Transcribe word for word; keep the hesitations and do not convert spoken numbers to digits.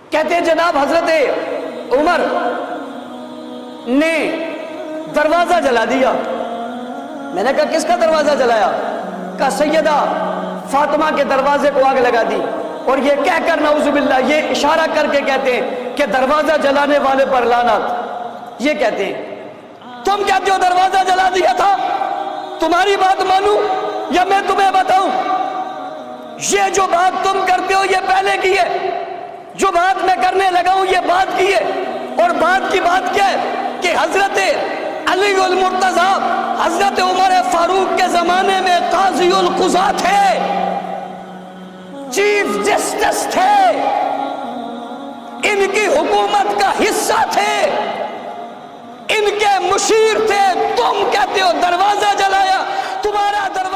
कहते हैं जनाब हजरत उमर ने दरवाजा जला दिया। मैंने कहा किसका दरवाजा जलाया? कहा सैयदा फातिमा के दरवाजे को आग लगा दी। और ये क्या करना उज़ुबिल्लाह, ये इशारा करके कहते हैं कि दरवाजा जलाने वाले पर लानत। ये कहते हैं तुम कहते हो दरवाजा जला दिया था, तुम्हारी बात मानूं या मैं तुम्हें बताऊं? ये जो बात तुम करते हो ये पहले की है, जो बात मैं करने लगा हूं ये बात की है। और बात की बात क्या है कि हजरत अली उल मुर्तजा हजरत उमर फारूक के जमाने में काजी उल कुज़ा थे, चीफ जस्टिस थे, इनकी हुकूमत का हिस्सा थे, इनके मुशीर थे। तुम कहते हो दरवाजा जलाया, तुम्हारा दरवाजा